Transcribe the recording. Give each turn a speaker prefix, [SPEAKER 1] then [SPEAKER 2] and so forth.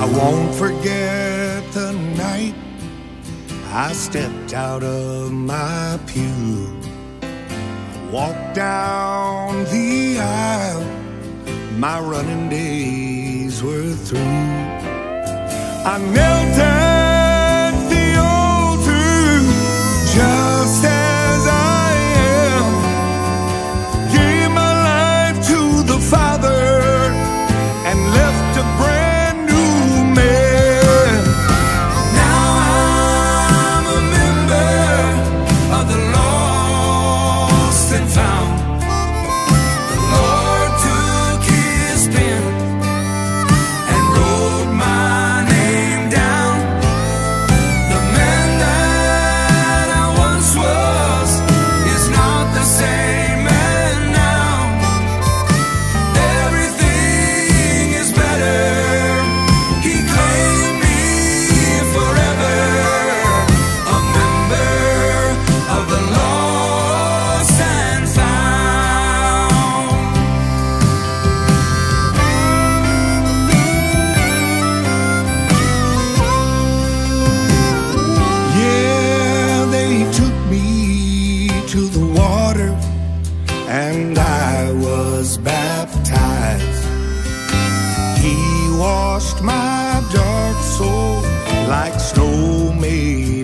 [SPEAKER 1] won't forget the night I stepped out of my pew, walked down the aisle, my running days were through. I knelt at the altar just as I am, gave my life to the Father and left a brand new man. Now I'm a member of the lost and found. The Lord took his pen and wrote my name down. The man that I once was is not the same man now. Everything is better. He claimed me forever, a member of the lost and found. Yeah, they took me to the water and I was baptized. He washed my dark soul like snow made